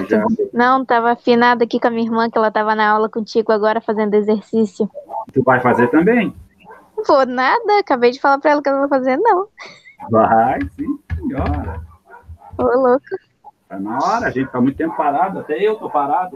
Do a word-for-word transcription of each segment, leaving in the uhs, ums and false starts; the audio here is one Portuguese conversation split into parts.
Já, Não, tava afinada aqui com a minha irmã, que ela tava na aula contigo agora fazendo exercício. tu vai fazer também? Não vou nada, acabei de falar pra ela que eu não vou fazer, não. Vai, sim, senhora. Ô, louco. Tá na hora, a gente tá muito tempo parado, até eu tô parado.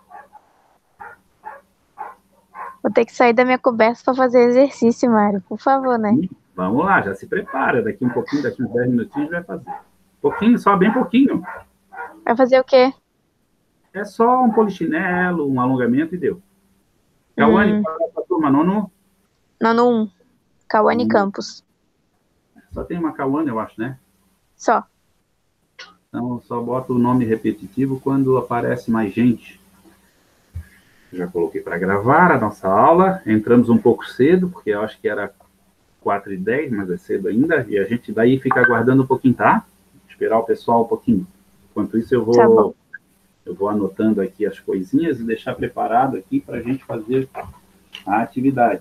Vou ter que sair da minha coberta pra fazer exercício, Mário. Por favor, né? Sim, vamos lá, já se prepara. Daqui um pouquinho, daqui uns dez minutinhos vai fazer. Pouquinho, só bem pouquinho. Vai fazer o quê? É só um polichinelo, um alongamento e deu. Cauane, Hum, qual é a tua turma? Nono? nono um. Cauane Hum, Campos. Só tem uma Cauane, eu acho, né? Só. Então, só bota o nome repetitivo quando aparece mais gente. Já coloquei para gravar a nossa aula. Entramos um pouco cedo, porque eu acho que era quatro e dez, mas é cedo ainda. E a gente daí fica aguardando um pouquinho, tá? Esperar o pessoal um pouquinho. Enquanto isso, eu Tá bom. vou, eu vou anotando aqui as coisinhas e deixar preparado aqui para a gente fazer a atividade.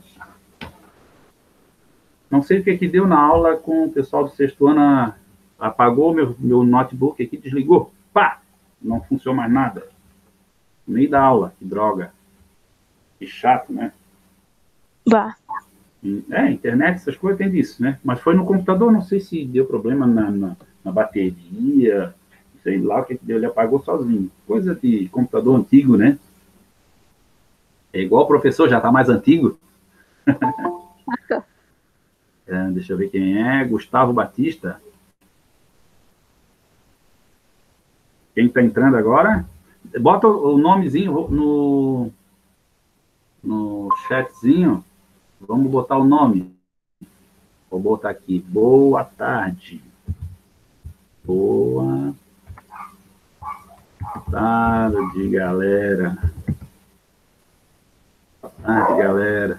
Não sei o que, que deu na aula com o pessoal do sexto ano. Apagou meu, meu notebook aqui, desligou. Pá! Não funcionou mais nada. No meio da aula, que droga. Que chato, né? Vá. É, internet, essas coisas tem disso, né? Mas foi no computador, não sei se deu problema na, na, na bateria, sei lá o que deu, ele apagou sozinho. Coisa de computador antigo, né? É igual o professor, já está mais antigo. É, deixa eu ver quem é. Gustavo Batista. Quem está entrando agora? Bota o nomezinho no, no chatzinho. Vamos botar o nome. Vou botar aqui. Boa tarde. Boa tarde, galera. Boa tarde, galera.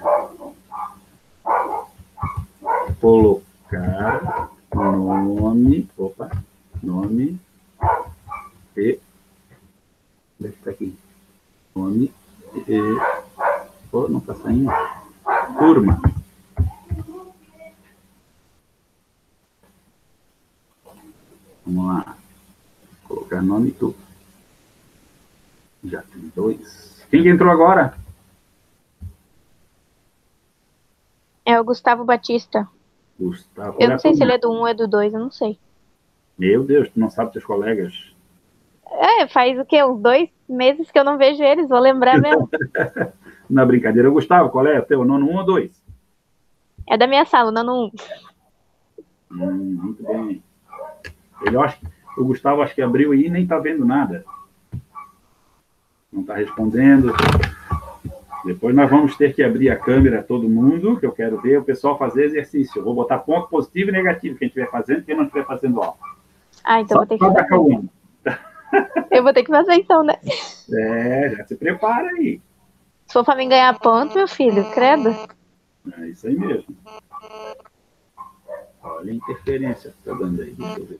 Colocar nome. Opa. Nome. E. Deixa eu aqui. Nome. E. Oh, não está saindo. Turma. Vamos lá. Colocar nome e tudo. Já tem dois. Quem que entrou agora? É o Gustavo Batista. Gustavo. Eu Olha não a sei se ele turma. é do um ou é do dois, eu não sei. Meu Deus, tu não sabe teus colegas. É, faz o quê? Uns dois meses que eu não vejo eles, vou lembrar mesmo. Na brincadeira, Gustavo, qual é? Teu nono um ou dois? É da minha sala, o nono um. Hum, muito bem. Ele, acho, o Gustavo acho que abriu aí e nem tá vendo nada. Não tá respondendo. Depois nós vamos ter que abrir a câmera todo mundo, que eu quero ver o pessoal fazer exercício. Eu vou botar ponto positivo e negativo, quem estiver fazendo e quem não estiver fazendo aula. Ah, então Só vou ter que para dar fazer. calma. Eu vou ter que fazer então, né? É, já se prepara aí. Se for pra mim ganhar ponto, meu filho, credo. É isso aí mesmo. Olha a interferência que tá dando aí. Deixa eu ver.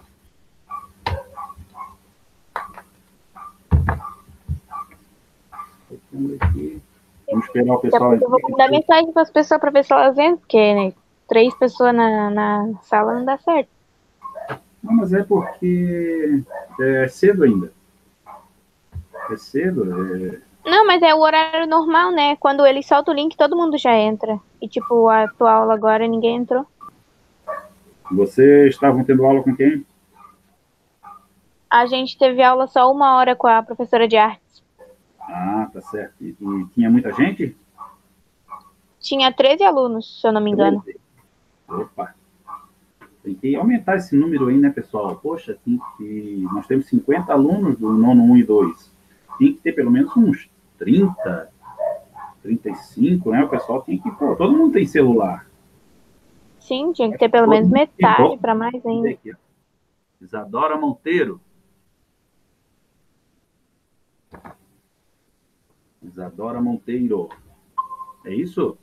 Aqui. Vamos esperar o pessoal. Depois eu vou mandar mensagem para as pessoas para ver se elas entram, porque, né, três pessoas na, na sala não dá certo. Não, mas é porque é cedo ainda. É cedo. É... Não, mas é o horário normal, né? Quando ele solta o link, todo mundo já entra. E, tipo, a tua aula agora, ninguém entrou. Vocês estavam tendo aula com quem? A gente teve aula só uma hora com a professora de artes. Ah, tá certo. E, e tinha muita gente? Tinha treze alunos, se eu não me engano. Opa! Tem que aumentar esse número aí, né, pessoal? Poxa, tem que... nós temos cinquenta alunos do nono um e dois. Tem que ter pelo menos uns trinta, trinta e cinco, né? O pessoal tem que... Pô, todo mundo tem celular. Sim, tinha que ter pelo Todo menos mundo tem. metade para mais ainda. Aqui, ó. Isadora Monteiro. Isadora Monteiro. É isso?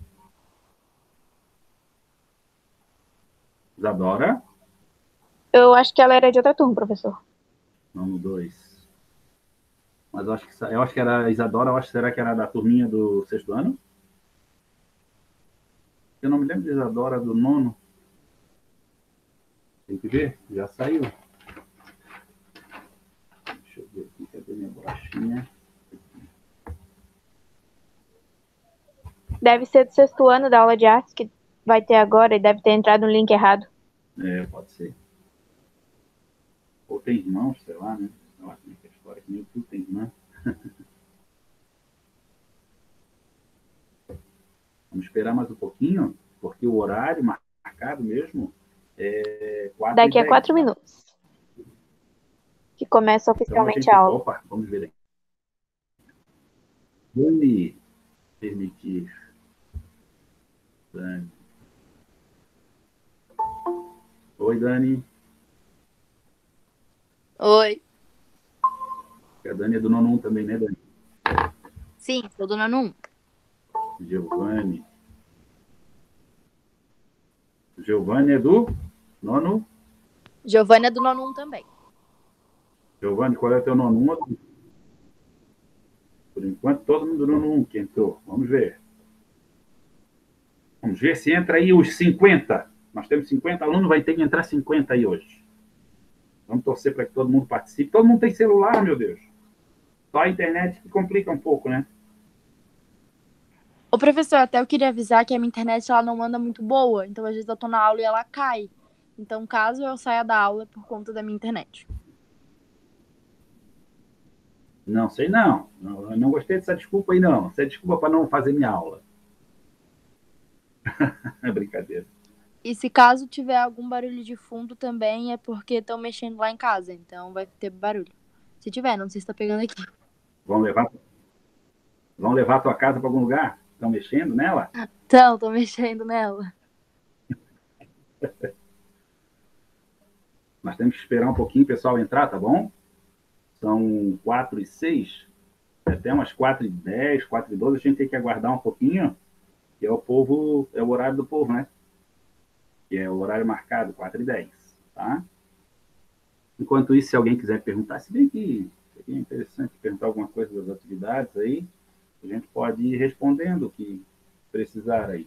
Isadora? Eu acho que ela era de outra turma, professor. Nono dois. Mas eu acho que, eu acho que era a Isadora, eu acho que será que era da turminha do sexto ano? Eu não me lembro de Isadora do nono. Tem que ver, já saiu. Deixa eu ver aqui, cadê Tinha. Deve ser do sexto ano da aula de artes que vai ter agora e deve ter entrado no link errado. É, pode ser. Ou tem irmãos, sei lá, né? Eu acho que a história que nem tudo tem irmã. Vamos esperar mais um pouquinho, porque o horário marcado mesmo é quatro e Daqui a dez. quatro minutos. Que começa Então a oficialmente gente. a aula. Opa, vamos ver aqui. Vou me permitir. Dani. Oi, Dani. Oi. A Dani é do nono um também, né, Dani? Sim, sou do nono um. Giovanni. Giovanni é do nono? Giovana é do nono um também. Giovanni, qual é o teu nono um? Por enquanto, todo mundo do nono um que entrou. Vamos ver. Vamos ver se entra aí os cinquenta. Nós temos cinquenta alunos, vai ter que entrar cinquenta aí hoje. Vamos torcer para que todo mundo participe. Todo mundo tem celular, meu Deus. Só a internet que complica um pouco, né? Ô, professor, até eu queria avisar que a minha internet ela não anda muito boa. Então, às vezes, eu tô na aula e ela cai. Então, caso eu saia da aula é por conta da minha internet. Não sei, não. não. Eu não gostei dessa desculpa aí, não. Essa é desculpa para não fazer minha aula. É brincadeira. E se caso tiver algum barulho de fundo também é porque estão mexendo lá em casa. Então, vai ter barulho. Se tiver, não sei se tá pegando aqui. Vão levar, vão levar a tua casa para algum lugar? Estão mexendo nela? Então, tô mexendo nela. Nós temos que esperar um pouquinho o pessoal entrar, tá bom? São quatro e seis. Até umas quatro e dez, quatro e doze, a gente tem que aguardar um pouquinho, que é o povo, é o horário do povo, né? Que é o horário marcado, quatro e dez, tá? Enquanto isso, se alguém quiser perguntar, se bem que seria interessante perguntar alguma coisa das atividades aí, a gente pode ir respondendo o que precisar aí.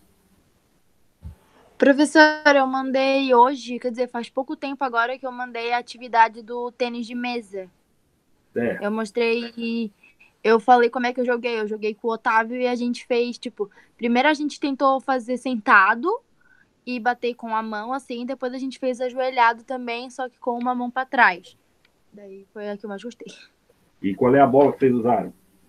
Professor, eu mandei hoje, quer dizer, faz pouco tempo agora que eu mandei a atividade do tênis de mesa. Certo. Eu mostrei, eu falei como é que eu joguei. Eu joguei com o Otávio e a gente fez, tipo, primeiro a gente tentou fazer sentado e bater com a mão, assim, depois a gente fez ajoelhado também, só que com uma mão para trás. Daí foi a que eu mais gostei. E qual é a bola que vocês usaram?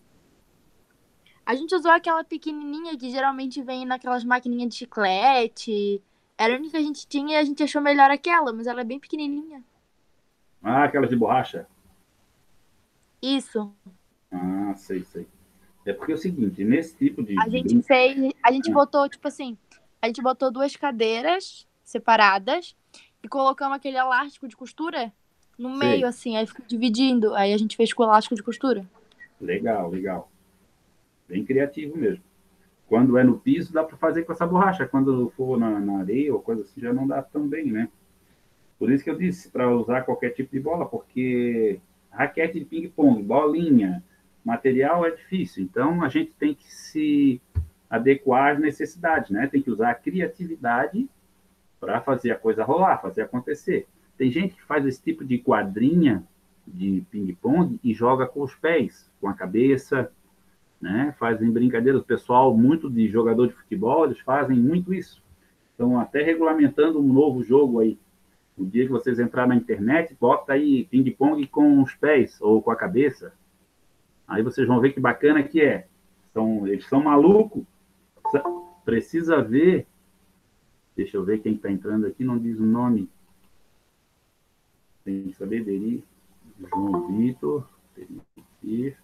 A gente usou aquela pequenininha que geralmente vem naquelas maquininhas de chiclete. Era a única que a gente tinha e a gente achou melhor aquela, mas ela é bem pequenininha. Ah, aquelas de borracha? Isso. Ah, sei, sei. É porque é o seguinte, nesse tipo de, A de gente brinco... fez, a gente Ah. botou, tipo assim, a gente botou duas cadeiras separadas e colocamos aquele elástico de costura no Sei. meio, assim, aí ficou dividindo. Aí a gente fez com elástico de costura. Legal, legal. Bem criativo mesmo. Quando é no piso, dá para fazer com essa borracha. Quando for na, na areia ou coisa assim, já não dá tão bem, né? Por isso que eu disse, para usar qualquer tipo de bola, porque raquete de ping-pong, bolinha, material é difícil. Então, a gente tem que se adequar às necessidades, né? Tem que usar a criatividade para fazer a coisa rolar, fazer acontecer. Tem gente que faz esse tipo de quadrinha de ping-pong e joga com os pés, com a cabeça, né? Fazem brincadeiras. O pessoal, muito de jogador de futebol, eles fazem muito isso. Estão até regulamentando um novo jogo aí. O dia que vocês entrarem na internet, bota aí ping-pong com os pés ou com a cabeça. Aí vocês vão ver que bacana que é. São, eles são malucos. Precisa ver. Deixa eu ver quem está entrando aqui, não diz o nome. Tem que saber dele. João Vitor. Permitir.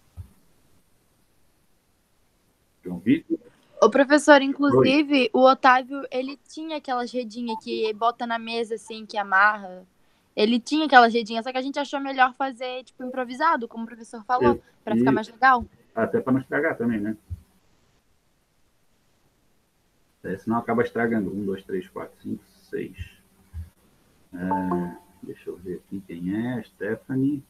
João Vitor. O professor, inclusive, Oi. O Otávio, ele tinha aquelas redinhas que bota na mesa, assim, que amarra. Ele tinha aquelas redinhas, só que a gente achou melhor fazer, tipo, improvisado, como o professor falou, para ficar mais legal. Até para não estragar também, né? É, senão acaba estragando. Um, dois, três, quatro, cinco, seis. É, deixa eu ver aqui quem é. Stephanie.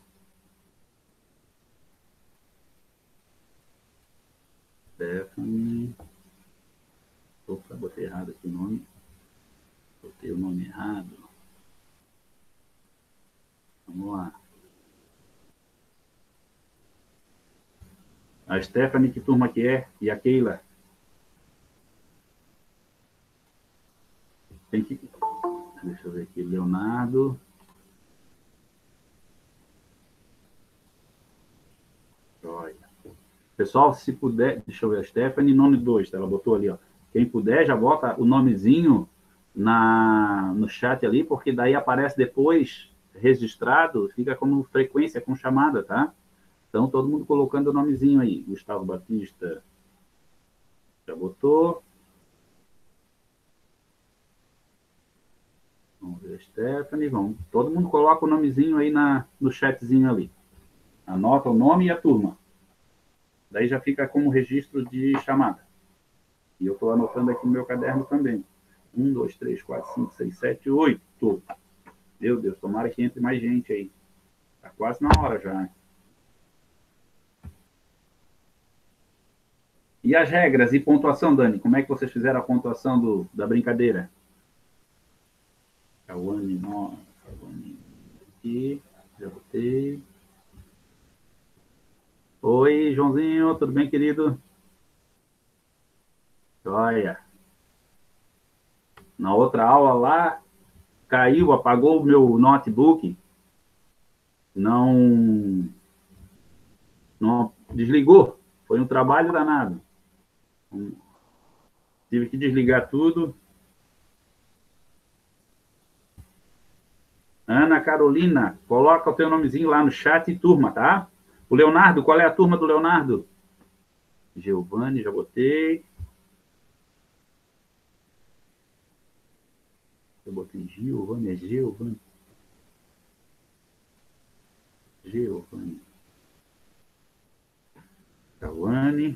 Stephanie. Opa, botei errado aqui o nome. Botei o nome errado. Vamos lá. A Stephanie, que turma que é? E a Keila? Tem que... Deixa eu ver aqui. Leonardo. Olha. Pessoal, se puder... Deixa eu ver. A Stephanie, nome dois. Ela botou ali, ó. Quem puder, já bota o nomezinho na, no chat ali, porque daí aparece depois registrado, fica como frequência com chamada, tá? Então, todo mundo colocando o nomezinho aí. Gustavo Batista já botou. Vamos ver a Stephanie. Vamos. Todo mundo coloca o nomezinho aí na, no chatzinho ali. Anota o nome e a turma. Daí já fica como registro de chamada. E eu estou anotando aqui no meu caderno também. Um, dois, três, quatro, cinco, seis, sete, oito. Meu Deus, tomara que entre mais gente aí. Está quase na hora já, né? E as regras e pontuação, Dani? Como é que vocês fizeram a pontuação do, da brincadeira? Cauane, nossa, Cauane. Aqui, já botei. Oi, Joãozinho, tudo bem, querido? Olha. Na outra aula lá, caiu, apagou o meu notebook. Não... Não desligou. Foi um trabalho danado. Tive que desligar tudo. Ana Carolina, coloca o teu nomezinho lá no chat e turma, tá? O Leonardo, qual é a turma do Leonardo? Giovanni, já botei. Eu botei Giovanni, é Giovanni. Giovanni. Cauane.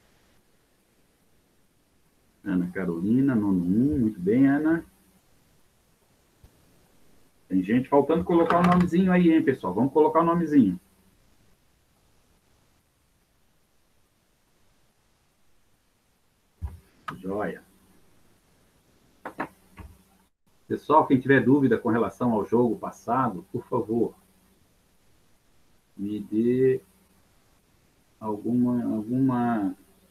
Ana Carolina, nono um, muito bem, Ana. Tem gente faltando colocar o nomezinho aí, hein, pessoal? Vamos colocar o nomezinho. Joia. Pessoal, quem tiver dúvida com relação ao jogo passado, por favor, me dê alguma... alguma...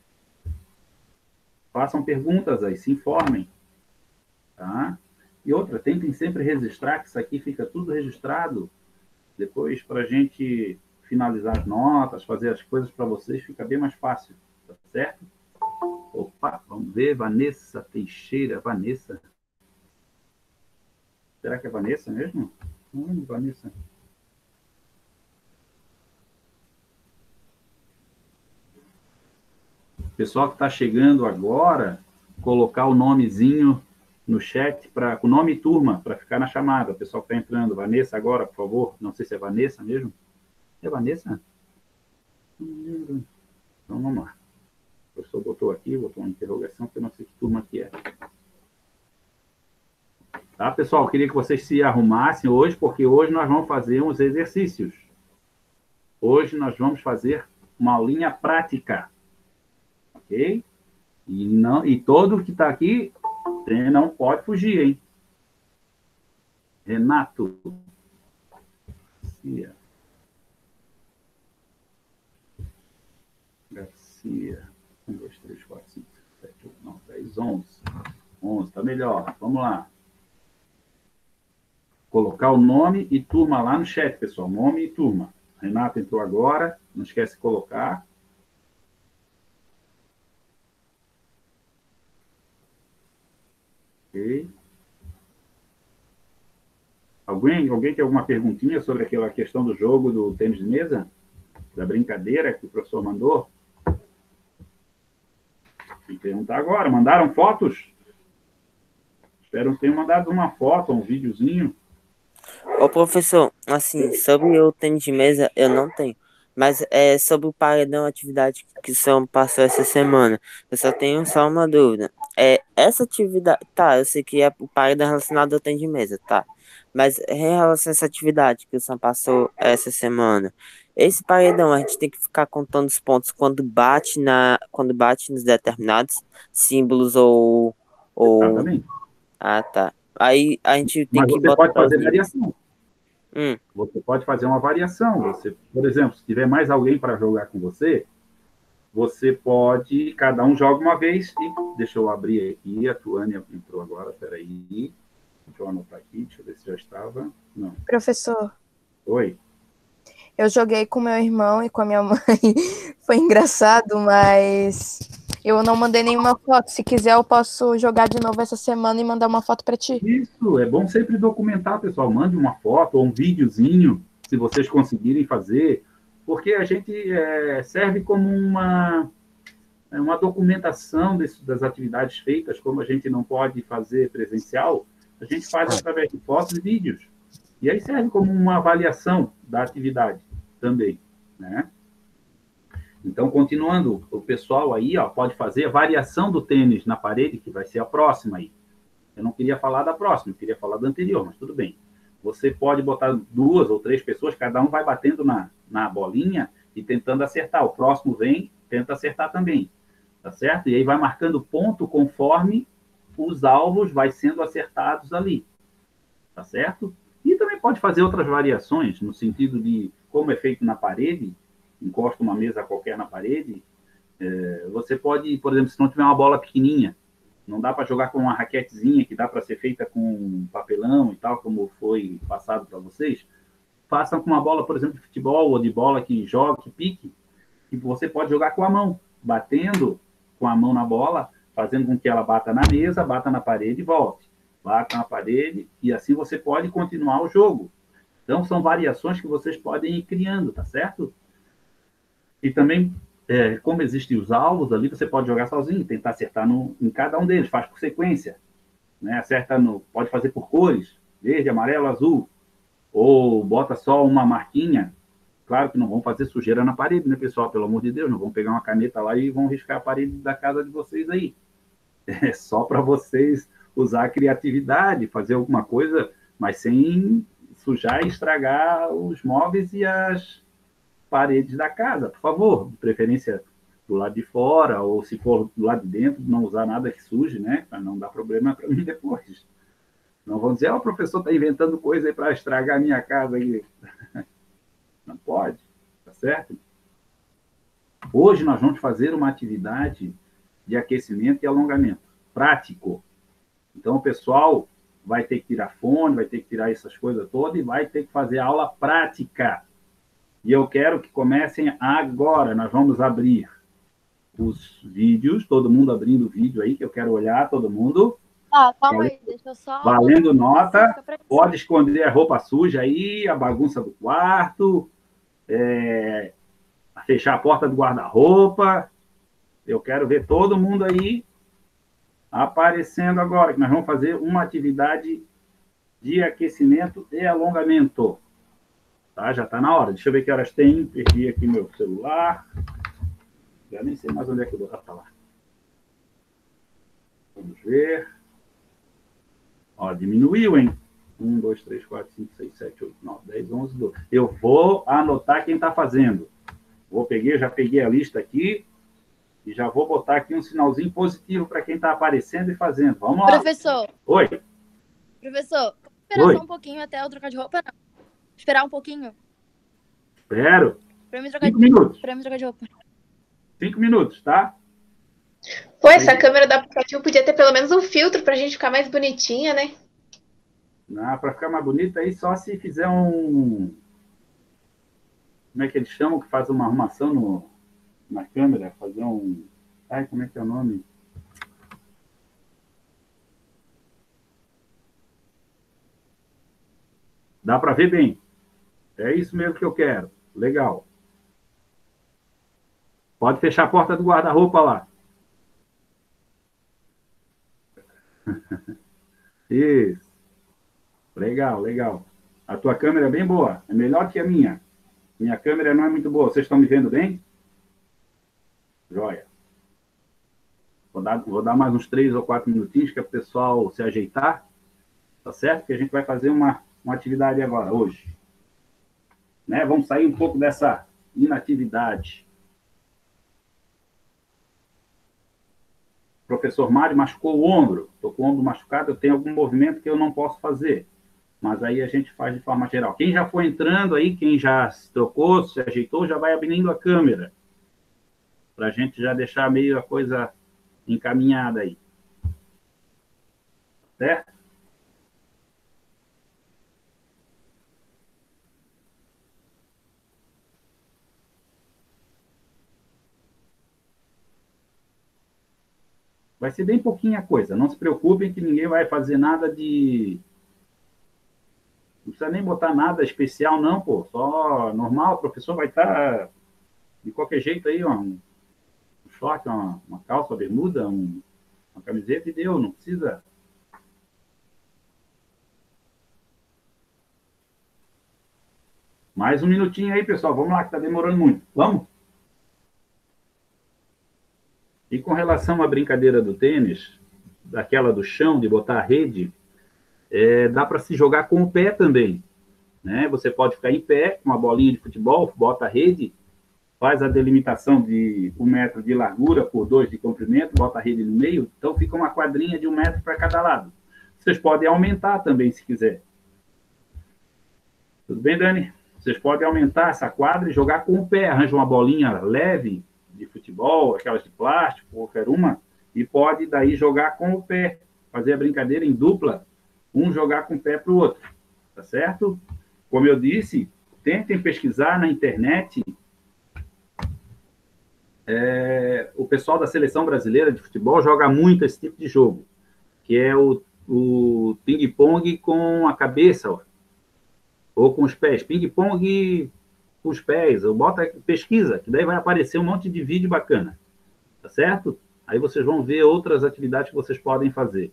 Façam perguntas aí, se informem. Tá? E outra, tentem sempre registrar, que isso aqui fica tudo registrado. Depois, para a gente finalizar as notas, fazer as coisas para vocês, fica bem mais fácil. Tá certo? Opa, vamos ver. Vanessa Teixeira. Vanessa. Será que é Vanessa mesmo? Hum, Vanessa. Pessoal que está chegando agora, colocar o nomezinho no chat, pra, com nome e turma, para ficar na chamada. O pessoal que está entrando. Vanessa agora, por favor. Não sei se é Vanessa mesmo. É Vanessa? Então, vamos lá. O professor botou aqui, botou uma interrogação, porque eu não sei que turma que é. Tá, pessoal? Eu queria que vocês se arrumassem hoje, porque hoje nós vamos fazer uns exercícios. Hoje nós vamos fazer uma aulinha prática. Ok? E, não, e todo que está aqui não pode fugir, hein? Renato. Garcia. Garcia. um, dois, três, quatro, cinco, sete, oito, nove, dez, onze. onze, tá melhor. Vamos lá. Colocar o nome e turma lá no chat, pessoal. Nome e turma. Renato entrou agora. Não esquece de colocar. Ok. Alguém, alguém tem alguma perguntinha sobre aquela questão do jogo do tênis de mesa? Da brincadeira que o professor mandou? Vou perguntar agora. Mandaram fotos? Espero que tenham mandado uma foto, um videozinho. Ô, professor, assim, sobre o tênis de mesa, eu não tenho. Mas é sobre o paredão, atividade que são passou essa semana. Eu só tenho só uma dúvida. É, essa atividade, tá, eu sei que é o paredão relacionado ao tênis de mesa, tá. Mas em relação a essa atividade que o Sam passou essa semana, esse paredão a gente tem que ficar contando os pontos quando bate na, quando bate nos determinados símbolos ou, ou... Exatamente. Ah, tá. Aí a gente tem Mas que você botar pode fazer os- variação. Hum, Você pode fazer uma variação. Você, por exemplo, se tiver mais alguém para jogar com você, você pode, cada um joga uma vez, e deixa eu abrir aqui, a Tuânia entrou agora, peraí, deixa eu anotar aqui, deixa eu ver se já estava, não. Professor, Oi. eu joguei com meu irmão e com a minha mãe, foi engraçado, mas eu não mandei nenhuma foto. Se quiser, eu posso jogar de novo essa semana e mandar uma foto para ti. Isso, é bom sempre documentar, pessoal. Mande uma foto ou um videozinho, se vocês conseguirem fazer, porque a gente é, serve como uma, uma documentação desse, das atividades feitas, como a gente não pode fazer presencial, a gente faz através de fotos e vídeos. E aí serve como uma avaliação da atividade também, né? Então, continuando, o pessoal aí ó, pode fazer a variação do tênis na parede, que vai ser a próxima aí. Eu não queria falar da próxima, eu queria falar da anterior, mas tudo bem. Você pode botar duas ou três pessoas, cada um vai batendo na, na bolinha e tentando acertar. O próximo vem, tenta acertar também, tá certo? E aí vai marcando ponto conforme os alvos vai sendo acertados ali, tá certo? E também pode fazer outras variações, no sentido de, como é feito na parede, encosta uma mesa qualquer na parede, é, você pode, por exemplo, se não tiver uma bola pequenininha, não dá para jogar com uma raquetezinha que dá para ser feita com papelão e tal, como foi passado para vocês, façam com uma bola, por exemplo, de futebol ou de bola que joga, que pique, que você pode jogar com a mão, batendo com a mão na bola, fazendo com que ela bata na mesa, bata na parede e volte. Bata na parede e assim você pode continuar o jogo. Então, são variações que vocês podem ir criando, tá certo? E também, é, como existem os alvos ali, você pode jogar sozinho, tentar acertar no, em cada um deles, faz por sequência. Né? Acerta no, pode fazer por cores, verde, amarelo, azul, ou bota só uma marquinha. Claro que não vão fazer sujeira na parede, né, pessoal? Pelo amor de Deus, não vão pegar uma caneta lá e vão riscar a parede da casa de vocês aí. É só para vocês usar a criatividade, fazer alguma coisa, mas sem sujar e estragar os móveis e as paredes da casa, por favor, de preferência do lado de fora, ou se for do lado de dentro, não usar nada que suje, né, para não dar problema para mim depois. Não vão dizer, ó, oh, o professor está inventando coisa aí para estragar a minha casa aí. Não pode, tá certo? Hoje nós vamos fazer uma atividade de aquecimento e alongamento, prático. Então, o pessoal vai ter que tirar fone, vai ter que tirar essas coisas todas e vai ter que fazer aula prática. E eu quero que comecem agora. Nós vamos abrir os vídeos, todo mundo abrindo o vídeo aí, que eu quero olhar, todo mundo. Ah, calma aí, deixa eu só... Valendo nota, pode esconder a roupa suja aí, a bagunça do quarto, é, fechar a porta do guarda-roupa. Eu quero ver todo mundo aí aparecendo agora, que nós vamos fazer uma atividade de aquecimento e alongamento. Tá? Já está na hora. Deixa eu ver que horas tem. Perdi aqui meu celular. Já nem sei mais onde é que eu vou botar lá. Vamos ver. Ó, diminuiu, hein? um, dois, três, quatro, cinco, seis, sete, oito, nove, dez, onze, doze. Eu vou anotar quem está fazendo. Vou peguei, já peguei a lista aqui e já vou botar aqui um sinalzinho positivo para quem está aparecendo e fazendo. Vamos lá. Professor. Oi. Professor, esperar Oi. só um pouquinho até eu trocar de roupa, não. Esperar um pouquinho. Espero. Pra mim trocar Cinco de... minutos. Pra mim trocar de roupa. Cinco minutos, tá? Pô, essa câmera do aplicativo podia ter pelo menos um filtro pra gente ficar mais bonitinha, né? Não, para ficar mais bonito aí só se fizer um... Como é que eles chamam? Que faz uma arrumação no... na câmera. Fazer um... Ai, como é que é o nome? Dá para ver bem. É isso mesmo que eu quero. Legal. Pode fechar a porta do guarda-roupa lá. Isso. Legal, legal. A tua câmera é bem boa. É melhor que a minha. Minha câmera não é muito boa. Vocês estão me vendo bem? Joia. Vou dar, vou dar mais uns três ou quatro minutinhos para o pessoal se ajeitar. Tá certo? Que a gente vai fazer uma, uma atividade agora, hoje. Né? Vamos sair um pouco dessa inatividade. O professor Mário machucou o ombro. Estou com o ombro machucado, eu tenho algum movimento que eu não posso fazer. Mas aí a gente faz de forma geral. Quem já foi entrando aí, quem já se trocou, se ajeitou, já vai abrindo a câmera. para a gente já deixar meio a coisa encaminhada aí. Certo? Vai ser bem pouquinha coisa. Não se preocupem que ninguém vai fazer nada de... Não precisa nem botar nada especial, não, pô. Só normal, o professor vai estar de qualquer jeito aí, ó, um short, uma, uma calça, uma bermuda, um, uma camiseta e deu. Não precisa... Mais um minutinho aí, pessoal. Vamos lá, que tá demorando muito. Vamos? E com relação à brincadeira do tênis, daquela do chão, de botar a rede, é, dá para se jogar com o pé também. Né? Você pode ficar em pé, com uma bolinha de futebol, bota a rede, faz a delimitação de um metro de largura por dois de comprimento, bota a rede no meio, então fica uma quadrinha de um metro para cada lado. Vocês podem aumentar também, se quiser. Tudo bem, Dani? Vocês podem aumentar essa quadra e jogar com o pé. Arranja uma bolinha leve de futebol, aquelas de plástico, qualquer uma, e pode daí jogar com o pé. Fazer a brincadeira em dupla, um jogar com o pé para o outro. Tá certo? Como eu disse, tentem pesquisar na internet. É, o pessoal da Seleção Brasileira de Futebol joga muito esse tipo de jogo, que é o, o ping-pong com a cabeça, ó, ou com os pés. Ping-pong com os pés, ou bota, pesquisa, que daí vai aparecer um monte de vídeo bacana, tá certo? Aí vocês vão ver outras atividades que vocês podem fazer.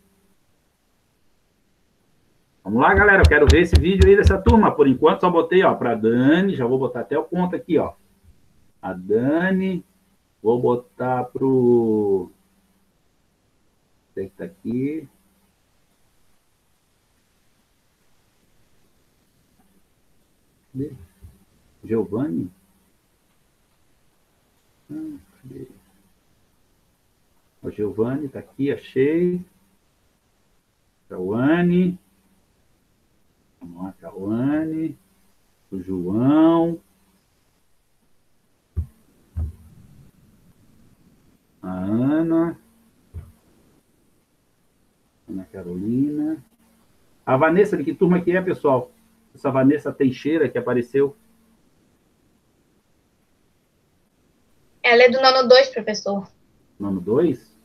Vamos lá, galera, eu quero ver esse vídeo aí dessa turma. Por enquanto, só botei, ó, para Dani, já vou botar até o ponto aqui, ó. A Dani, vou botar pro... Sei que tá aqui. Cadê? Giovanni? Ah, cadê? O Giovanni tá aqui, achei. Cauane. Vamos lá, Cauane. O João. A Ana. Ana Carolina. A Vanessa, de que turma que é, pessoal? Essa Vanessa Teixeira que apareceu. Ela é do nono dois, professor. Nono dois?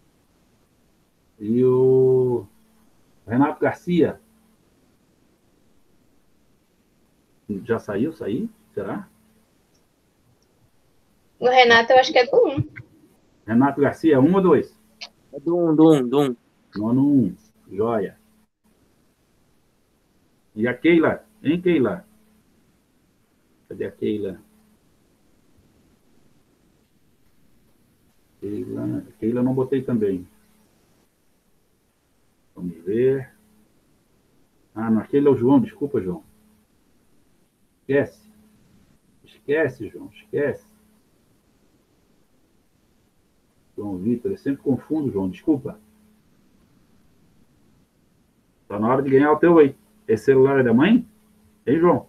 E o Renato Garcia. Já saiu? Saiu? Será? O Renato, eu acho que é do um. Renato Garcia, um ou dois? É do um, do um, do um. Nono um. Joia. E a Keila? Hein, Keila? Cadê a Keila? Keila, Keila não botei também. Vamos ver. Ah, não, aquele é o João, desculpa, João. Esquece. Esquece, João, esquece. João Vitor, eu sempre confundo, João, desculpa. Tá na hora de ganhar o teu aí. Esse celular é da mãe? Hein, João?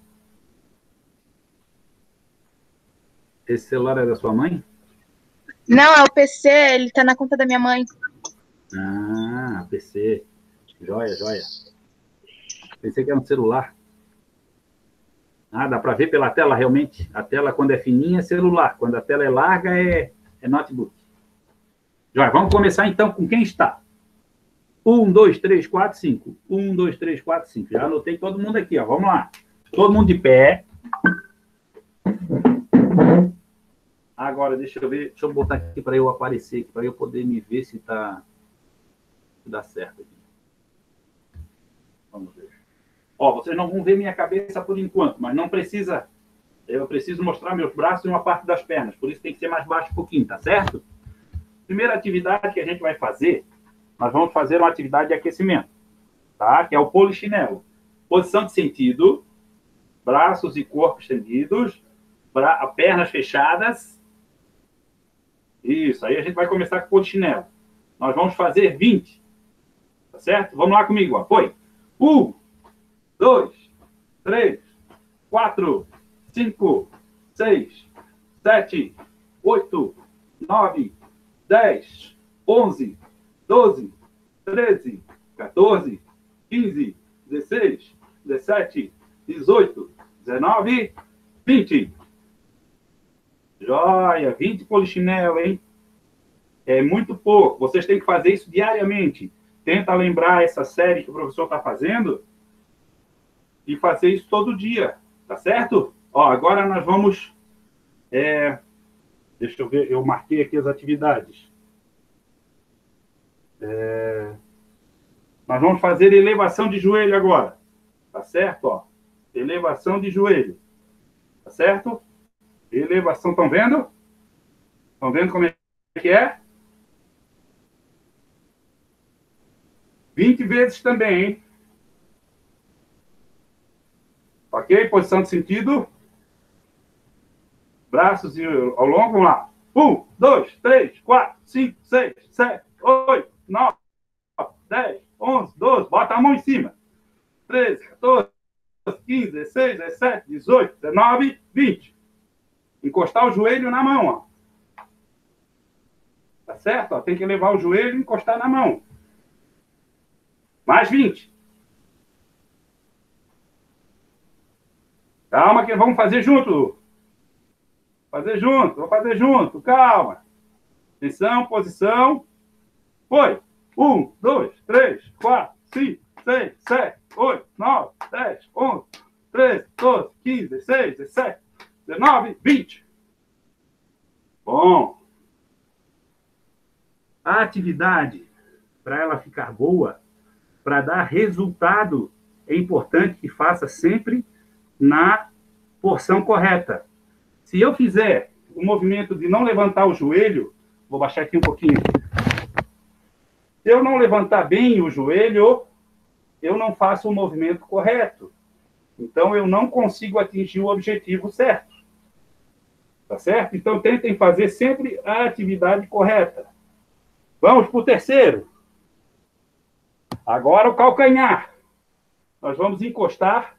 Esse celular é da sua mãe? Não, é o P C, ele tá na conta da minha mãe. Ah, P C. Joia, joia. Pensei que era um celular. Ah, dá para ver pela tela, realmente. A tela, quando é fininha, é celular. Quando a tela é larga, é, é notebook. Joia, vamos começar então com quem está. Um, dois, três, quatro, cinco. Um, dois, três, quatro, cinco. Já anotei todo mundo aqui, ó. Vamos lá. Todo mundo de pé. Agora, deixa eu ver. Deixa eu botar aqui para eu aparecer, para eu poder me ver se tá, se dá certo aqui. Vamos ver. Ó, vocês não vão ver minha cabeça por enquanto, mas não precisa... Eu preciso mostrar meus braços e uma parte das pernas. Por isso tem que ser mais baixo um pouquinho, tá certo? Primeira atividade que a gente vai fazer, nós vamos fazer uma atividade de aquecimento, tá? Que é o polichinelo. Posição de sentido, braços e corpo estendidos, bra... pernas fechadas. Isso, aí a gente vai começar com o polichinelo. Nós vamos fazer vinte, tá certo? Vamos lá comigo, ó. Foi. Um, dois, três, quatro, cinco, seis, sete, oito, nove, dez, onze, doze, treze, quatorze, quinze, dezesseis, dezessete, dezoito, dezenove, vinte. Joia, vinte polichinelo, hein? É muito pouco. Vocês têm que fazer isso diariamente. Tenta lembrar essa série que o professor está fazendo e fazer isso todo dia, tá certo? Ó, agora nós vamos... É, deixa eu ver, eu marquei aqui as atividades. É, nós vamos fazer elevação de joelho agora, tá certo? Ó, elevação de joelho, tá certo? Elevação, estão vendo? Estão vendo como é que é? vinte vezes também, hein? Ok? Posição de sentido. Braços ao longo, vamos lá. Um, dois, três, quatro, cinco, seis, sete, oito, nove, dez, onze, doze. Bota a mão em cima. treze, quatorze, quinze, dezesseis, dezessete, dezoito, dezenove, vinte. Encostar o joelho na mão, ó. Tá certo? Ó, tem que levar o joelho e encostar na mão. Mais vinte. Calma que vamos fazer junto. Fazer junto, vamos fazer junto. Calma. Atenção, posição. Foi. Um, dois, três, quatro, cinco, seis, sete, oito, nove, dez, onze, treze, doze, quinze, dezesseis, dezessete, dezenove, vinte. Bom. A atividade, para ela ficar boa, para dar resultado, é importante que faça sempre na porção correta. Se eu fizer o movimento de não levantar o joelho, vou baixar aqui um pouquinho. Se eu não levantar bem o joelho, eu não faço o movimento correto. Então, eu não consigo atingir o objetivo certo. Tá certo? Então, tentem fazer sempre a atividade correta. Vamos para o terceiro. Agora o calcanhar. Nós vamos encostar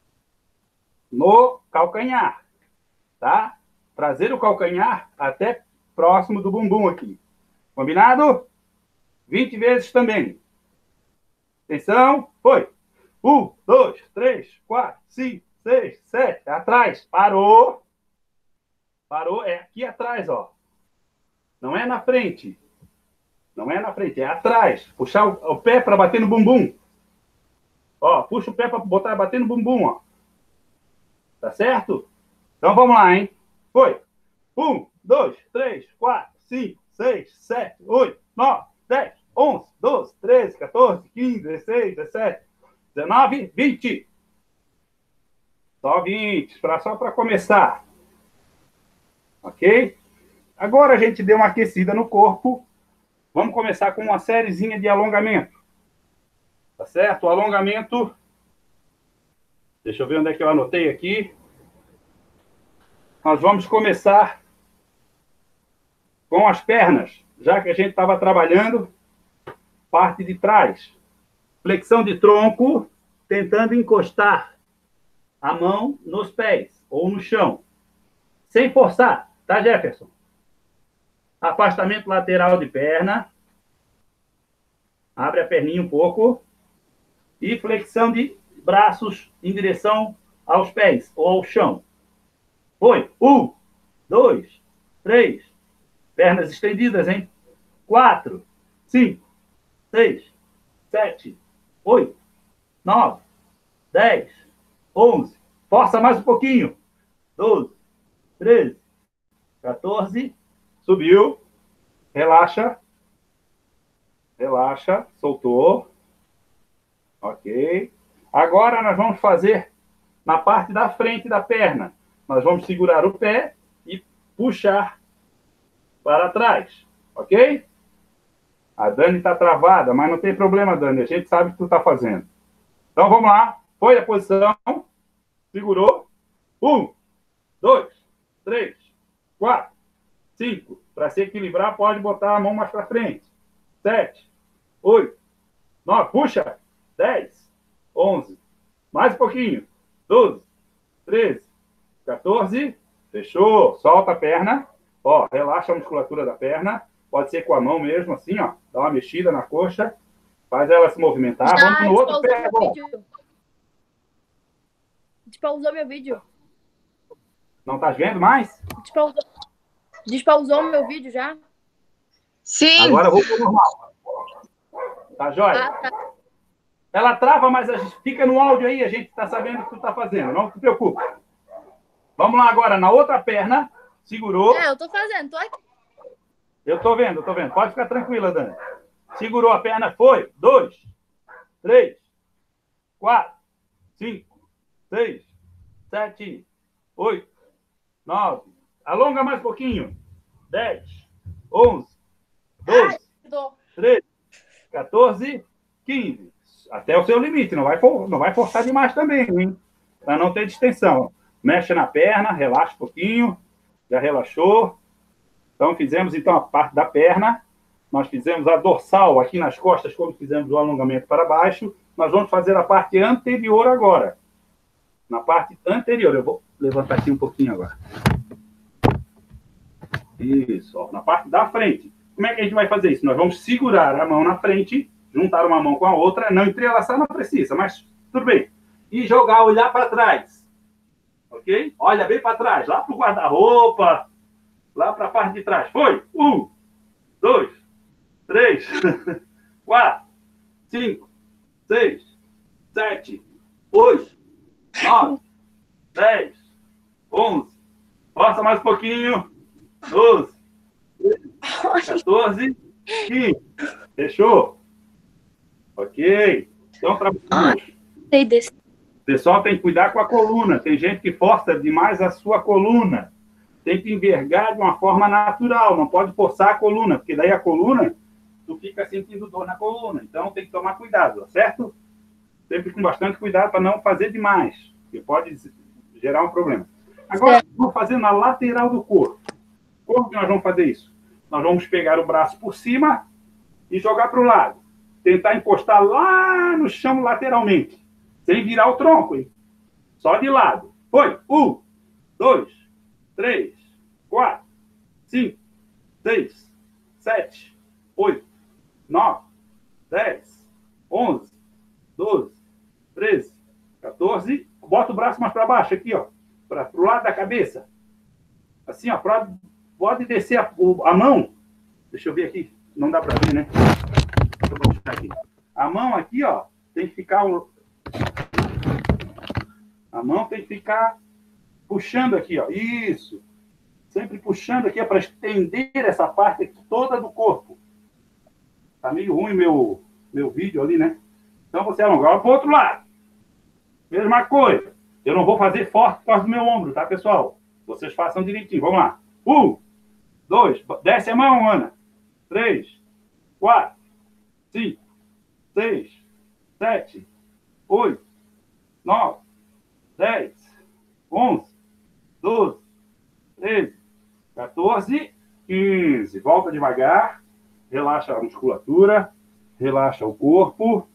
no calcanhar, tá? Trazer o calcanhar até próximo do bumbum aqui. Combinado? vinte vezes também. Atenção, foi. Um, dois, três, quatro, cinco, seis, sete. Atrás, parou. Parou, é aqui atrás, ó. Não é na frente. Não é na frente, é atrás. Puxar o, o pé para bater no bumbum. Ó, puxa o pé para botar, bater no bumbum, ó. Tá certo? Então vamos lá, hein? Foi. Um, dois, três, quatro, cinco, seis, sete, oito, nove, dez, onze, doze, treze, quatorze, quinze, dezesseis, dezessete, dezenove, vinte. Só vinte, pra, só para começar. Ok? Agora a gente deu uma aquecida no corpo. Vamos começar com uma sériezinha de alongamento. Tá certo? O alongamento... Deixa eu ver onde é que eu anotei aqui. Nós vamos começar com as pernas, já que a gente estava trabalhando parte de trás. Flexão de tronco, tentando encostar a mão nos pés ou no chão. Sem forçar, tá, Jefferson? Afastamento lateral de perna. Abre a perninha um pouco. E flexão de braços em direção aos pés ou ao chão. Foi. Um, dois, três. Pernas estendidas, hein? Quatro, cinco, seis, sete, oito, nove, dez, onze. Força mais um pouquinho. Doze, treze, quatorze. Subiu. Relaxa. Relaxa. Soltou. Ok. Agora nós vamos fazer na parte da frente da perna. Nós vamos segurar o pé e puxar para trás. Ok? A Dani está travada, mas não tem problema, Dani. A gente sabe o que tu está fazendo. Então vamos lá. Foi a posição. Segurou. Um, dois, três, quatro, cinco. Para se equilibrar, pode botar a mão mais para frente. Sete, oito, nove. Puxa. Dez, onze. Mais um pouquinho. Doze, treze, quatorze. Fechou. Solta a perna. Ó, relaxa a musculatura da perna. Pode ser com a mão mesmo, assim, ó. Dá uma mexida na coxa. Faz ela se movimentar. Já Vamos no outro pé despausou meu agora. vídeo. Despausou meu vídeo. Não tá vendo mais? Despausou, despausou meu vídeo já? Sim. Agora eu vou pro normal. Tá jóia? Ah, tá. Ela trava, mas a gente fica no áudio aí. A gente tá sabendo o que tu tá fazendo. Não te preocupe. Vamos lá agora. Na outra perna. Segurou. É, eu tô fazendo, tô aqui. Eu tô vendo, eu tô vendo. Pode ficar tranquila, Dani. Segurou a perna, foi. Dois, três, quatro, cinco, seis, sete, oito, nove. Alonga mais um pouquinho. Dez, onze, doze, Tô. treze, quatorze, quinze. Até o seu limite. Não vai, for, não vai forçar demais também, hein? Para não ter distensão. Mexe na perna, relaxa um pouquinho. Já relaxou. Então, fizemos então a parte da perna. Nós fizemos a dorsal aqui nas costas, quando fizemos o alongamento para baixo. Nós vamos fazer a parte anterior agora. Na parte anterior. Eu vou levantar aqui um pouquinho agora. Isso. Ó, na parte da frente. Como é que a gente vai fazer isso? Nós vamos segurar a mão na frente, juntar uma mão com a outra. Não entrelaçar, não precisa, mas tudo bem. E jogar, olhar para trás. Ok? Olha bem para trás. Lá para o guarda-roupa. Lá para a parte de trás. Foi. Um, dois, três, quatro, cinco, seis, sete, oito, nove, dez, onze. Força mais um pouquinho. doze, treze, quatorze, quinze. Fechou? Ok. Então, trabalhamos. Sei desse. O pessoal tem que cuidar com a coluna. Tem gente que força demais a sua coluna. Tem que envergar de uma forma natural, não pode forçar a coluna, porque daí a coluna, tu fica sentindo dor na coluna. Então, tem que tomar cuidado, certo? Sempre com bastante cuidado para não fazer demais, que pode gerar um problema. Agora, vamos fazer na lateral do corpo. Como que nós vamos fazer isso? Nós vamos pegar o braço por cima e jogar para o lado. Tentar encostar lá no chão lateralmente, sem virar o tronco, hein? Só de lado. Foi. Um, dois, três, quatro, cinco, seis, sete, oito, nove, dez, onze, doze, treze, quatorze. Bota o braço mais para baixo aqui, ó. Para o lado da cabeça. Assim, ó. Pra, pode descer a, a mão. Deixa eu ver aqui. Não dá para ver, né? Deixa eu mostrar aqui. A mão aqui, ó. Tem que ficar... A mão tem que ficar puxando aqui, ó. Isso. Sempre puxando aqui, ó, para estender essa parte aqui toda do corpo. Tá meio ruim meu, meu vídeo ali, né? Então você alonga para o outro lado. Mesma coisa. Eu não vou fazer forte por causa do meu ombro, tá, pessoal? Vocês façam direitinho. Vamos lá. Um, dois. Desce a mão, Ana. Três, quatro, cinco, seis, sete, oito, nove, dez, onze, doze, treze, quatorze, quinze. Volta devagar. Relaxa a musculatura. Relaxa o corpo.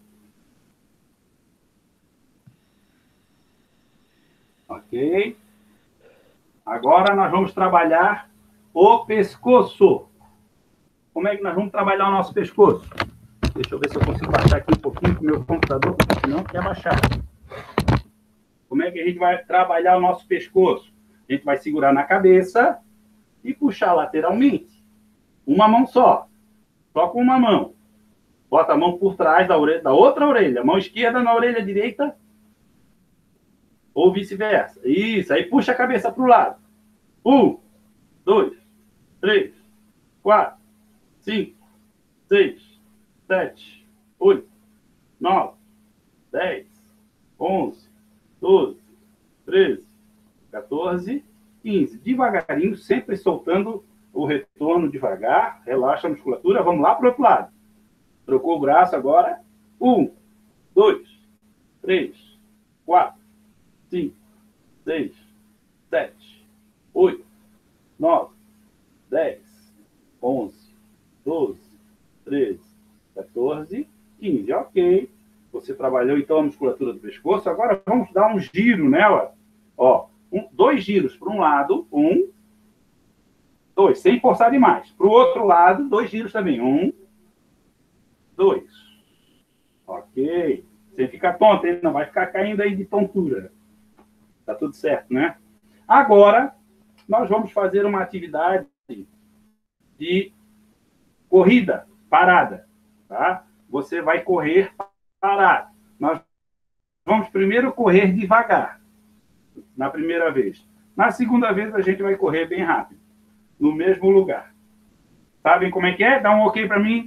Ok? Agora nós vamos trabalhar o pescoço. Como é que nós vamos trabalhar o nosso pescoço? Deixa eu ver se eu consigo baixar aqui um pouquinho com o meu computador, porque senão quer baixar. Como é que a gente vai trabalhar o nosso pescoço? A gente vai segurar na cabeça e puxar lateralmente. Uma mão só. Só com uma mão. Bota a mão por trás da, orelha, da outra orelha. Mão esquerda na orelha direita. Ou vice-versa. Isso. Aí puxa a cabeça para o lado. Um, dois, três, quatro, cinco, seis, sete, oito, nove, dez, onze, doze, treze, quatorze, quinze. Devagarinho, sempre soltando o retorno devagar. Relaxa a musculatura. Vamos lá para o outro lado. Trocou o braço agora. Um, dois, três, quatro, cinco, seis, sete, oito, nove, dez, onze, doze, treze, quatorze, quinze. Ok. Você trabalhou, então, a musculatura do pescoço. Agora, vamos dar um giro nela. Ó, um, dois giros para um lado. Um, Dois, sem forçar demais. Para o outro lado, dois giros também. Um, dois. Ok. Sem ficar tonto, hein? Não vai ficar caindo aí de tontura. Tá tudo certo, né? Agora, nós vamos fazer uma atividade de corrida, parada, tá? Você vai correr parado. Nós vamos primeiro correr devagar, na primeira vez. Na segunda vez, a gente vai correr bem rápido, no mesmo lugar. Sabem como é que é? Dá um ok para mim.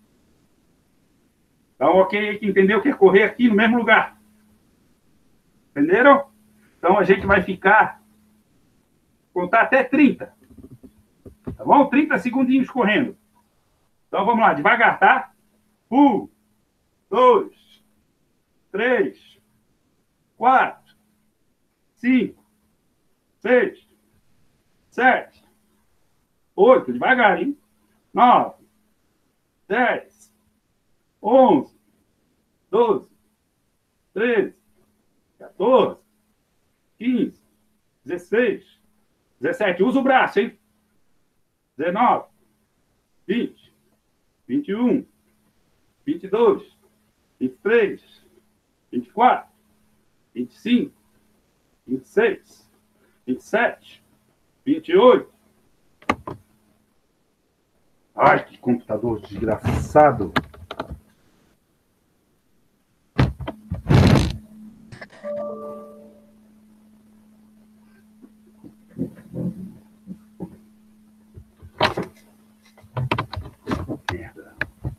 Dá um ok aí que entendeu que é correr aqui no mesmo lugar. Entenderam? Então, a gente vai ficar, contar até trinta. Tá bom? trinta segundinhos correndo. Então, vamos lá, devagar, tá? Um, dois, três, quatro, cinco, seis, sete, oito, devagar, hein? Nove, dez, onze, doze, treze, quatorze, quinze, dezesseis, dezessete. Usa o braço, hein? dezenove, vinte, vinte e um, vinte e dois, vinte e três, vinte e quatro, vinte e cinco, vinte e seis, vinte e sete, vinte e oito. Ai, que computador desgraçado. Merda.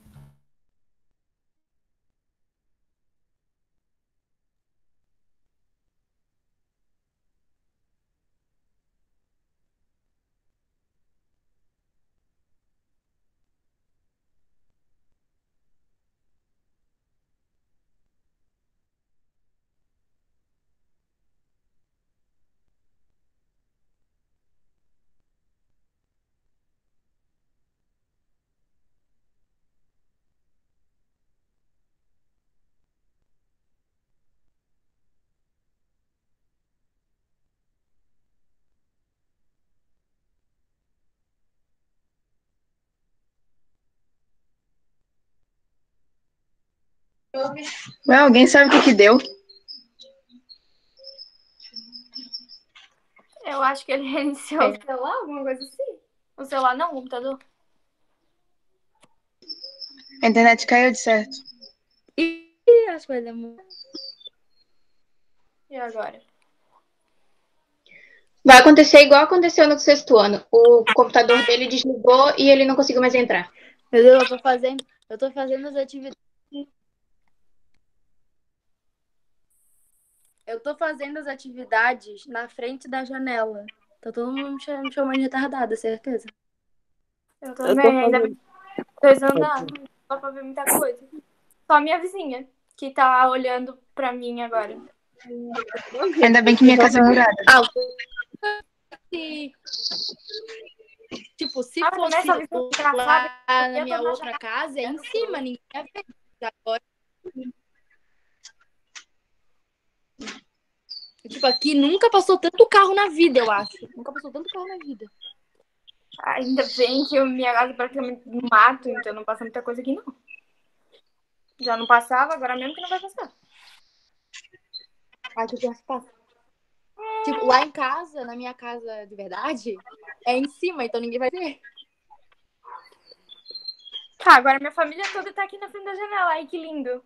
Ué, alguém sabe o que que deu? Eu acho que ele reiniciou o celular, alguma coisa assim. O celular não, o computador. A internet caiu de certo. Ih, acho que vai demorar. E agora? Vai acontecer igual aconteceu no sexto ano. O computador dele desligou e ele não conseguiu mais entrar. Meu Deus, eu tô fazendo, eu tô fazendo as atividades. Eu tô fazendo as atividades na frente da janela. Tá todo mundo me chamando me chamando de retardada, certeza. Eu Eu tô também, ainda fazendo. dois andares. Não dá pra ver muita coisa. Só a minha vizinha, que tá olhando pra mim agora. Ainda bem que minha casa é murada. Ah, se... Tipo, se Ah, mas também essa fosse visão engraçada, lá na eu tô minha na outra casa, é em cima, ninguém ia ver. Agora, tipo, aqui nunca passou tanto carro na vida, eu acho. Nunca passou tanto carro na vida. Ainda bem que a minha casa é praticamente no mato, então não passa muita coisa aqui, não. Já não passava, agora mesmo que não vai passar. Aqui já se passa. Tipo, lá em casa, na minha casa de verdade, é em cima, então ninguém vai ver. Tá, agora minha família toda tá aqui na frente da janela. Ai, que lindo.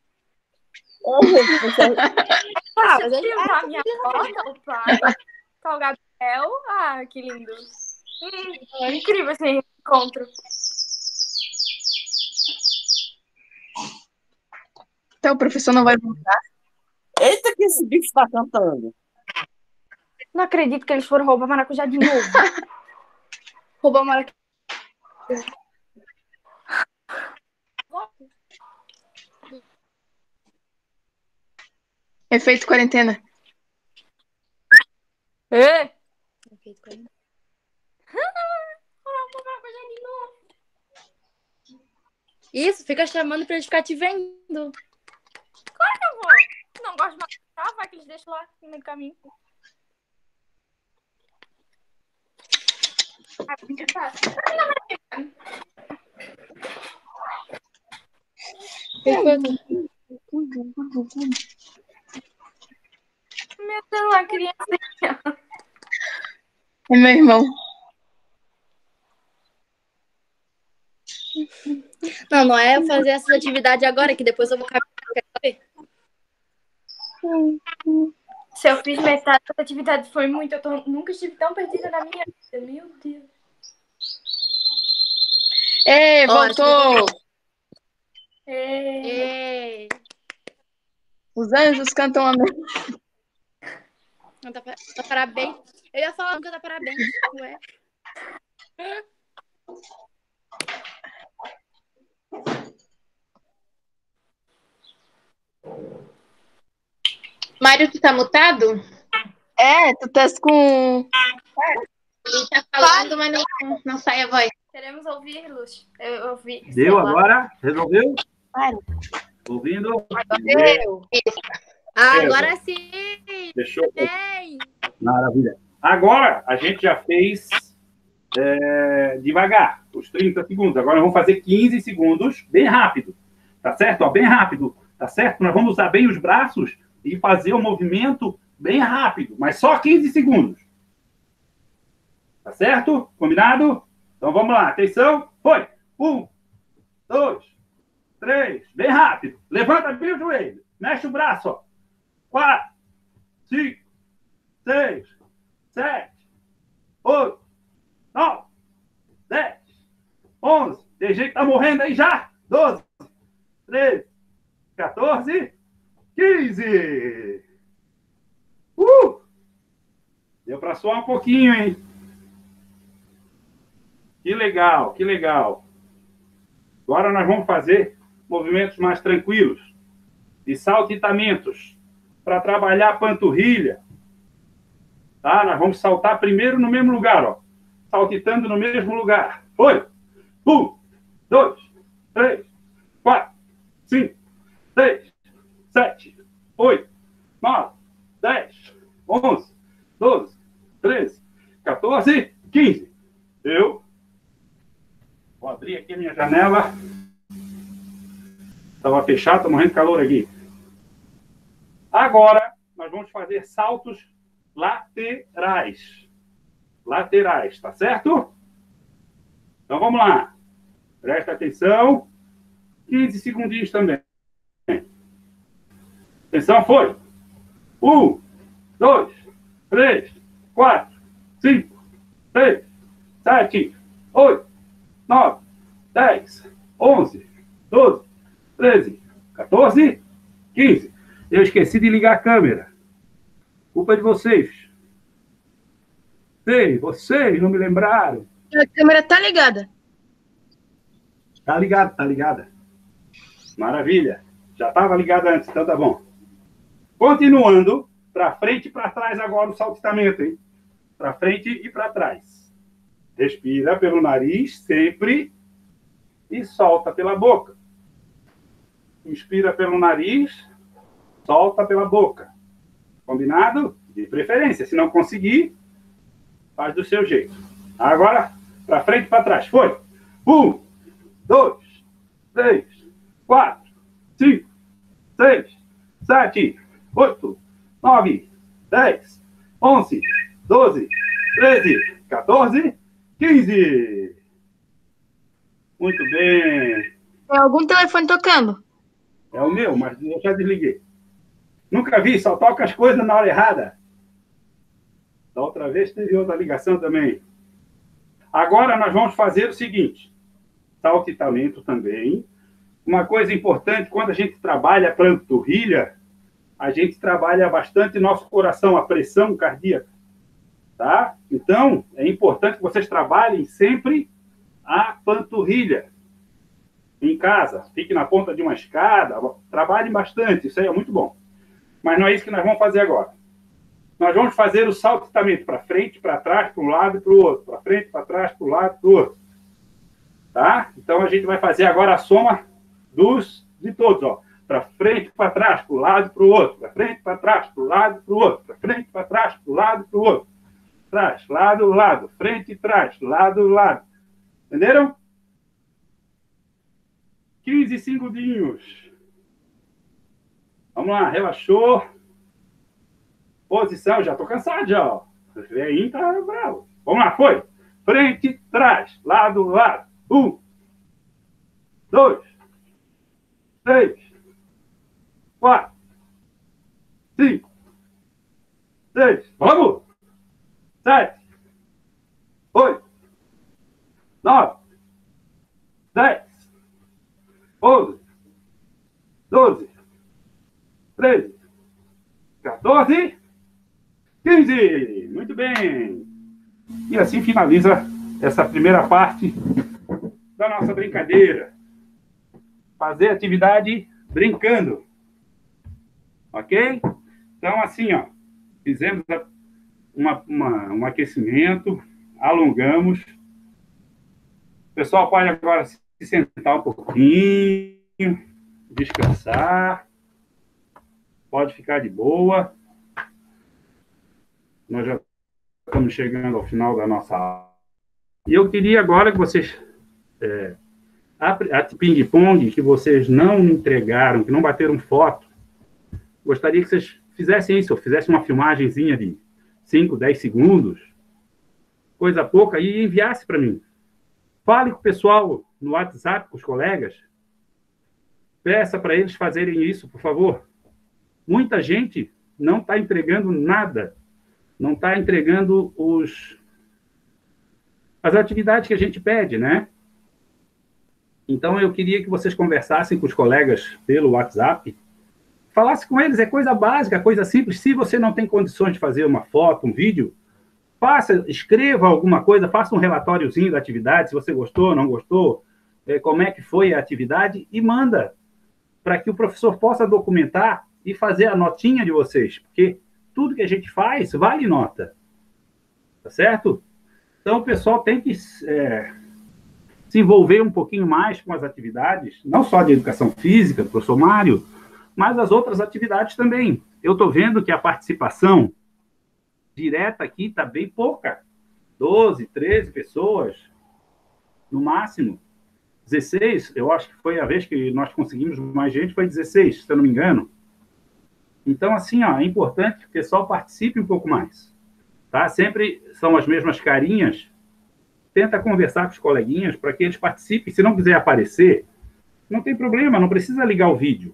Ah, mas aí, Tio, tá a minha avó, tá o pai, tá o Gabriel. Ah, que lindo. Hum, incrível esse encontro. Então o professor não vai voltar. Eita, que esse bicho tá cantando. Não acredito que eles foram roubar maracujá de novo. roubar uma hora. Efeito quarentena. É. Efeito quarentena. Roubar maracujá de novo. Isso, fica chamando pra eles ficar te vendo. Eu vou. Não gosto de maracujá, vai que eles deixam lá no meio do caminho. Ah, muito fácil. Meu Deus, uma criança. É meu irmão. Não, não é eu fazer essas atividades agora, que depois eu vou caminhar. Quer saber? Se eu fiz metade da atividade, foi muito. Eu tô... nunca estive tão perdida na minha vida. Meu Deus. Ei, Ó, acho que eu voltou! É... Ei, Os anjos cantam a mesma. canta pa- canta parabéns. Eu ia falar cantar parabéns. Ué. Mário, tu tá mutado? É, tu tá com. Ele tá falando, mas não, não sai a voz. Queremos ouvir, Lúcio. Eu, eu ouvi. sei Deu lá. agora? Resolveu? Claro. Ouvindo? Eu. Ah, agora sim. Fechou? Bem. Maravilha. Agora, a gente já fez é, devagar, os trinta segundos. Agora vamos fazer quinze segundos, bem rápido. Tá certo? Ó, bem rápido. Tá certo? Nós vamos usar bem os braços e fazer o movimento bem rápido, mas só quinze segundos. Tá certo? Combinado? Então vamos lá. Atenção. Foi. Um, dois, três. Bem rápido. Levanta bem o joelho. Mexe o braço. Ó. Quatro, cinco, seis, sete, oito, nove, dez, onze. Tem gente que tá morrendo aí já. doze, treze, quatorze, quinze. Uh! Deu para suar um pouquinho, hein? Que legal, que legal. Agora nós vamos fazer movimentos mais tranquilos e saltitamentos para trabalhar a panturrilha. Tá? Nós vamos saltar primeiro no mesmo lugar, ó. Saltitando no mesmo lugar. Foi. Um, dois, três, quatro, cinco, seis, sete, oito, nove, dez, onze, doze, treze, quatorze, quinze. Eu vou abrir aqui a minha janela. Estava fechado, estou morrendo de calor aqui. Agora, nós vamos fazer saltos laterais. Laterais, tá certo? Então, vamos lá. Presta atenção. quinze segundinhos também. Atenção, foi. Um, dois, três, quatro, cinco, seis, sete, oito, nove, dez, onze, doze, treze, quatorze, quinze. Eu esqueci de ligar a câmera. Culpa de vocês. Sei, vocês não me lembraram. A câmera tá ligada. Tá ligado, tá ligada. Maravilha. Já estava ligada antes, então tá bom. Continuando, para frente e para trás agora o saltitamento, hein? Para frente e para trás. Respira pelo nariz sempre e solta pela boca. Inspira pelo nariz, solta pela boca. Combinado? De preferência. Se não conseguir, faz do seu jeito. Agora, para frente e para trás. Foi. Um, dois, três, quatro, cinco, seis, sete, oito, nove, dez, onze, doze, treze, quatorze, quinze. Muito bem. Tem algum telefone tocando? É o meu, mas eu já desliguei. Nunca vi, só toca as coisas na hora errada. Da outra vez teve outra ligação também. Agora nós vamos fazer o seguinte. Saltitamento também. Uma coisa importante, quando a gente trabalha a panturrilha, a gente trabalha bastante nosso coração, a pressão cardíaca. Tá? Então, é importante que vocês trabalhem sempre a panturrilha. Em casa, fique na ponta de uma escada, trabalhem bastante, isso aí é muito bom. Mas não é isso que nós vamos fazer agora. Nós vamos fazer o saltitamento para frente, para trás, para um lado e para o outro. Para frente, para trás, para o lado e para o outro. Tá? Então, a gente vai fazer agora a soma dos, de todos, ó. Para frente, para trás, para o lado e para o outro. Para frente, para trás, para o lado e para o outro. Para frente, para trás, para o lado e para o outro. trás, lado, lado, frente, trás, lado, lado. Entenderam? quinze segundinhos. Vamos lá, relaxou. Posição, já tô cansado já, ó. O velhinho tá bravo. Vamos lá, foi. Frente, trás, lado, lado. Um, dois, três, quatro, cinco, seis, vamos! Sete, oito, nove, dez, onze, doze, treze, quatorze, quinze. Muito bem. E assim finaliza essa primeira parte da nossa brincadeira. Fazer atividade brincando. Ok? Então, assim, ó, fizemos uma, uma, um aquecimento, alongamos. O pessoal pode agora se sentar um pouquinho, descansar. Pode ficar de boa. Nós já estamos chegando ao final da nossa aula. E eu queria agora que vocês... É, a, a ping-pong que vocês não entregaram, que não bateram foto, gostaria que vocês fizessem isso, ou fizessem uma filmagenzinha de cinco, dez segundos, coisa pouca, e enviasse para mim. Fale com o pessoal no WhatsApp, com os colegas. Peça para eles fazerem isso, por favor. Muita gente não está entregando nada. Não está entregando os, as atividades que a gente pede, né? Então, eu queria que vocês conversassem com os colegas pelo WhatsApp, falasse com eles, é coisa básica, coisa simples. Se você não tem condições de fazer uma foto, um vídeo, faça, escreva alguma coisa, faça um relatóriozinho da atividade, se você gostou, não gostou, é, como é que foi a atividade, e manda para que o professor possa documentar e fazer a notinha de vocês, porque tudo que a gente faz vale nota. Tá certo? Então, o pessoal tem que é, se envolver um pouquinho mais com as atividades, não só de educação física, do professor Mário, mas as outras atividades também. Eu estou vendo que a participação direta aqui está bem pouca. doze, treze pessoas, no máximo. dezesseis, eu acho que foi a vez que nós conseguimos mais gente, foi dezesseis, se eu não me engano. Então, assim, ó, é importante que o pessoal participe um pouco mais. Tá? Sempre são as mesmas carinhas. Tenta conversar com os coleguinhas para que eles participem. Se não quiser aparecer, não tem problema, não precisa ligar o vídeo,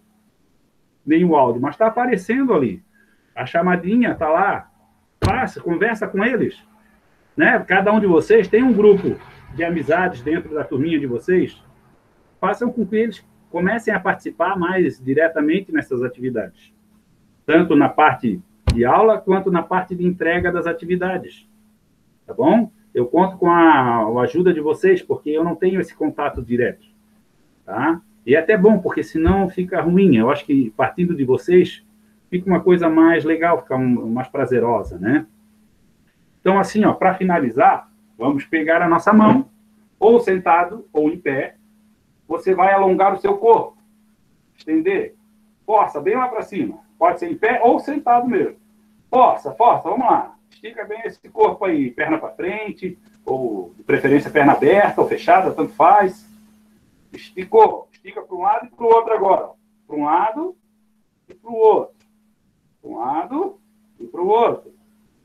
nem o áudio, mas está aparecendo ali. A chamadinha está lá. Faça, conversa com eles. Né? Cada um de vocês tem um grupo de amizades dentro da turminha de vocês. Façam com que eles comecem a participar mais diretamente nessas atividades. Tanto na parte de aula, quanto na parte de entrega das atividades. Tá bom? Eu conto com a, a ajuda de vocês, porque eu não tenho esse contato direto. Tá? E é até bom, porque senão fica ruim. Eu acho que, partindo de vocês, fica uma coisa mais legal, fica um, mais prazerosa, né? Então, assim, ó, para finalizar, vamos pegar a nossa mão, ou sentado, ou em pé. Você vai alongar o seu corpo. Estender. Força, bem lá para cima. Pode ser em pé ou sentado mesmo. Força, força, vamos lá. Estica bem esse corpo aí, perna para frente, ou de preferência perna aberta ou fechada, tanto faz. Esticou, estica para um lado e para o outro agora. Para um lado e para o outro. Para um lado e para o outro.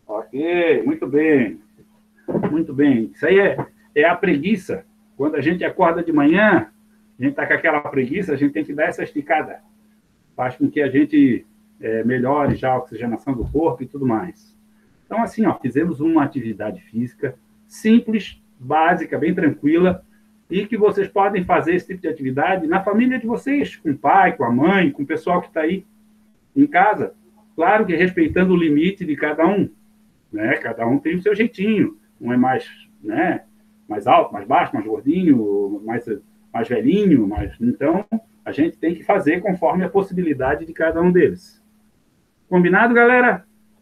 Ok, muito bem. Muito bem. Isso aí é, é a preguiça. Quando a gente acorda de manhã, a gente está com aquela preguiça, a gente tem que dar essa esticada. Faz com que a gente é, melhore já a oxigenação do corpo e tudo mais. Então, assim, ó, fizemos uma atividade física simples, básica, bem tranquila, e que vocês podem fazer esse tipo de atividade na família de vocês, com o pai, com a mãe, com o pessoal que está aí em casa. Claro que respeitando o limite de cada um. Né? Cada um tem o seu jeitinho. Um é mais, né, mais alto, mais baixo, mais gordinho, mais, mais velhinho. Mais... Então, a gente tem que fazer conforme a possibilidade de cada um deles. Combinado, galera?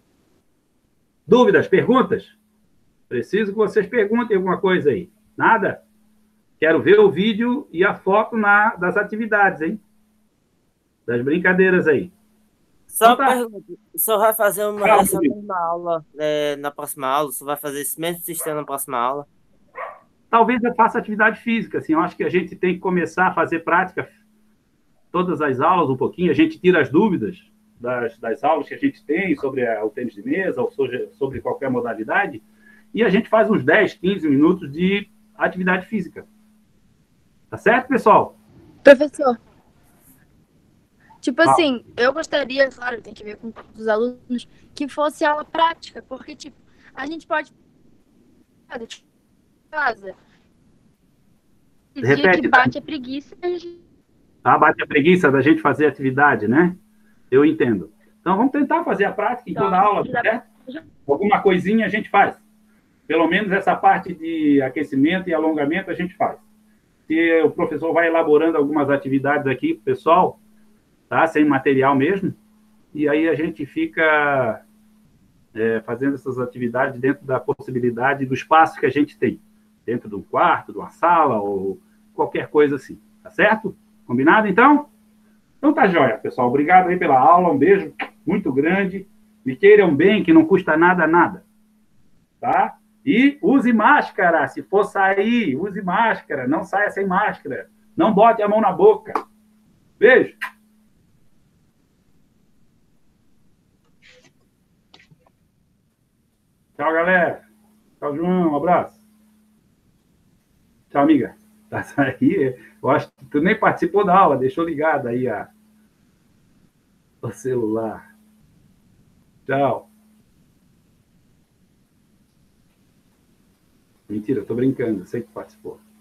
Dúvidas, perguntas? Preciso que vocês perguntem alguma coisa aí. Nada? Quero ver o vídeo e a foto na, das atividades, hein? Das brincadeiras aí. Só Então tá. pergunta, o senhor vai fazer uma, Calma, essa Rodrigo. mesma aula é, na próxima aula? O senhor vai fazer esse mesmo sistema na próxima aula? Talvez eu faça atividade física, assim, eu acho que a gente tem que começar a fazer prática todas as aulas um pouquinho, a gente tira as dúvidas das, das aulas que a gente tem sobre a, o tênis de mesa ou sobre, sobre qualquer modalidade, e a gente faz uns dez, quinze minutos de atividade física. Tá certo, pessoal? Professor, tipo Ah. assim, eu gostaria, claro, tem que ver com os alunos, que fosse aula prática, porque, tipo, a gente pode fazer de casa. Esse dia Repete, que tá? bate a preguiça, a gente Tá, bate a preguiça da gente fazer atividade, né? Eu entendo. Então, vamos tentar fazer a prática em toda a aula, certo? Alguma coisinha a gente faz. Pelo menos essa parte de aquecimento e alongamento a gente faz. Se o professor vai elaborando algumas atividades aqui pro pessoal, tá? Sem material mesmo, e aí a gente fica é, fazendo essas atividades dentro da possibilidade do espaço que a gente tem. Dentro de um quarto, de uma sala, ou qualquer coisa assim. Tá certo? Combinado, então? Então tá jóia, pessoal. Obrigado aí pela aula. Um beijo muito grande. Me queiram bem, que não custa nada, nada. Tá? E use máscara. Se for sair, use máscara. Não saia sem máscara. Não bote a mão na boca. Beijo. Tchau, galera. Tchau, João. Um abraço. Tchau, amiga. Tá aí? Eu acho que tu nem participou da aula. Deixou ligado aí a... o celular. Tchau. Mentira, eu tô brincando. Eu sei que participou.